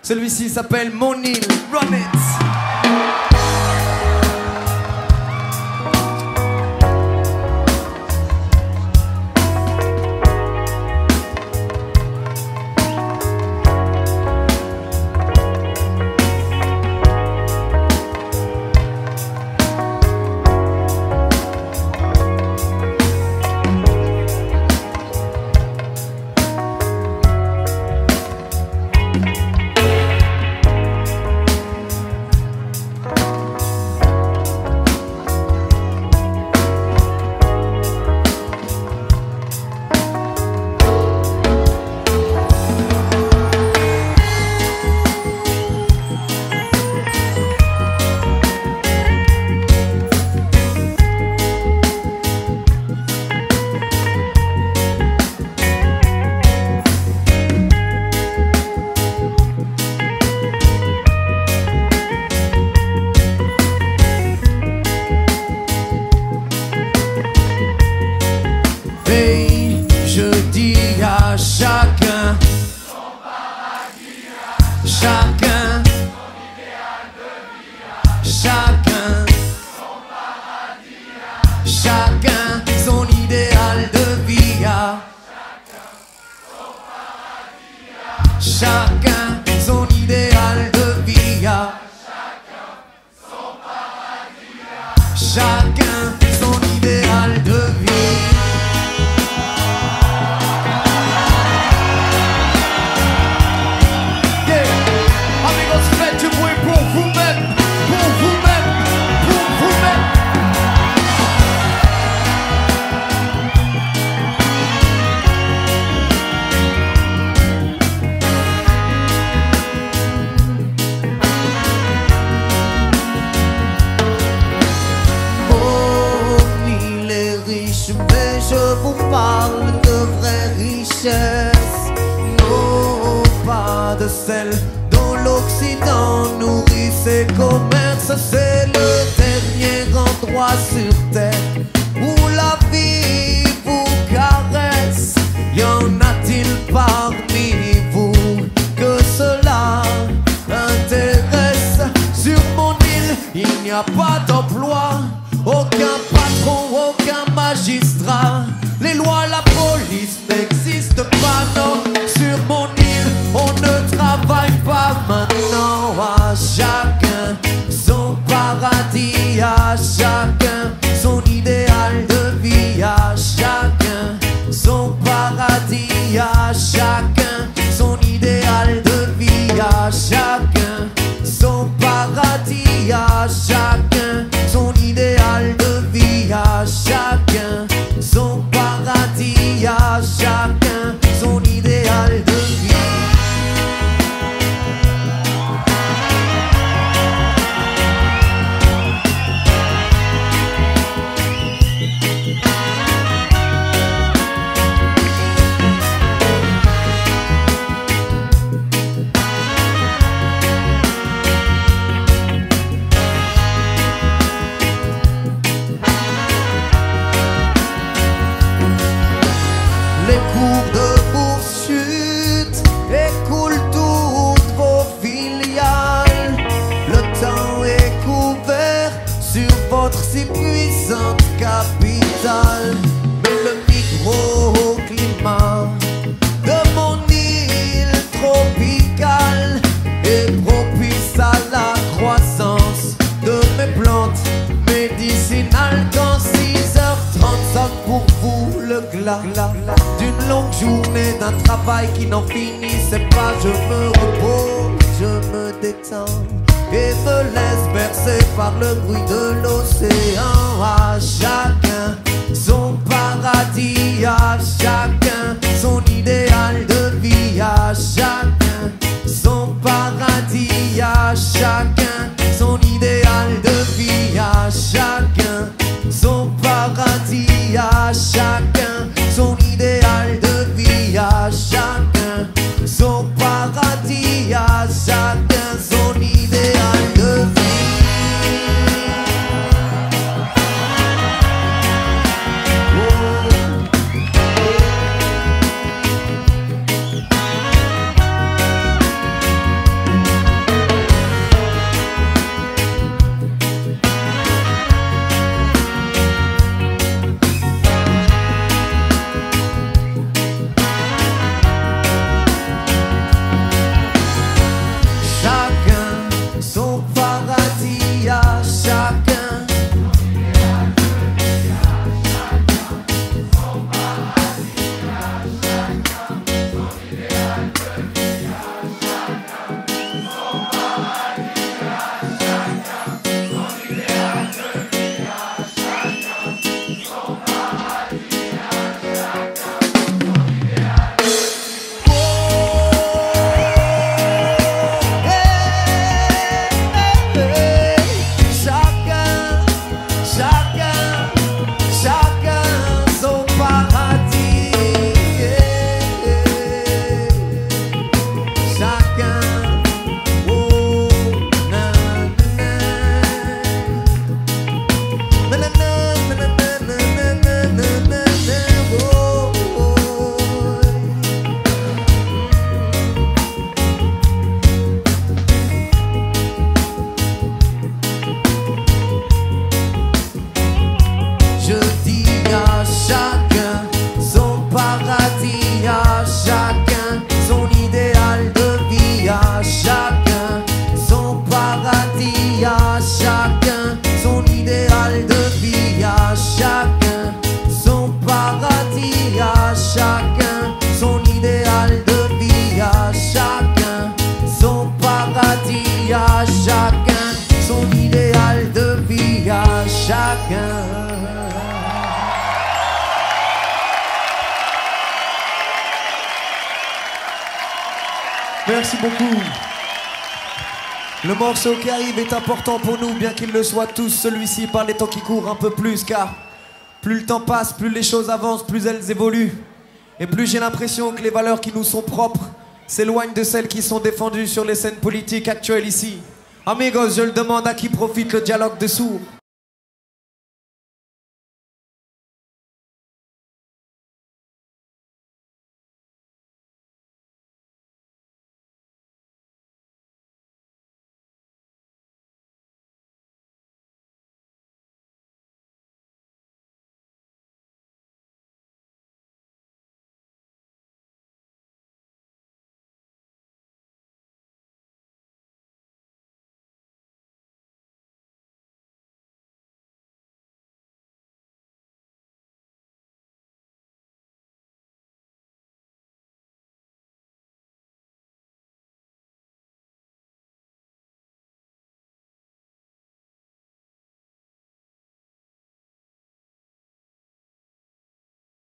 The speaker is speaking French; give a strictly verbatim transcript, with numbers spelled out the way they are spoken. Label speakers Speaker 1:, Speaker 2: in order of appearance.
Speaker 1: Celui-ci s'appelle Mon île. Run it. Je dis à chacun son paradis, chacun son idéal de vie, chacun son paradis, chacun son idéal de vie, chacun son idéal de vie, chacun son idéal de vie. Mais je vous parle de vraie richesse, non pas de celle dont l'Occident nourrit ses commerces. C'est le dernier endroit sur terre où la vie vous caresse. Y en a-t-il parmi vous que cela intéresse? Sur mon île, il n'y a pas d'emploi, aucun patron, aucun magistrat. Les lois, la police n'existent pas, non. Sur mon île, on ne travaille pas maintenant. À chacun son paradis, à chacun son idéal de vie, à chacun son paradis, à chacun son idéal de vie, à chacun son paradis, à chacun son idéal de vie, à chacun son paradis, à chacun son idéal de vie. Les cours de bourse chutent et coulent toutes vos filiales. Le temps est couvert sur votre si puissante capitale. Mais le microclimat de mon île tropicale est propice à la croissance de mes plantes médicinales. Quand six heures trente sonne pour vous le glas d'une longue journée, d'un travail qui n'en finissait pas, je me repose, je me détends et me laisse bercer par le bruit de l'océan. À chacun son paradis, à chacun son idéal de vie, à chacun son paradis, à chacun son idéal de vie, à chacun son paradis, à chacun son idéal de vie, à chacun son paradis, à chacun son idéal de vie. Oh. Merci beaucoup. Le morceau qui arrive est important pour nous, bien qu'il le soit tous. Celui-ci par les temps qui courent un peu plus, car plus le temps passe, plus les choses avancent, plus elles évoluent. Et plus j'ai l'impression que les valeurs qui nous sont propres s'éloignent de celles qui sont défendues sur les scènes politiques actuelles ici. Amigos, je le demande à qui profite le dialogue de sourds.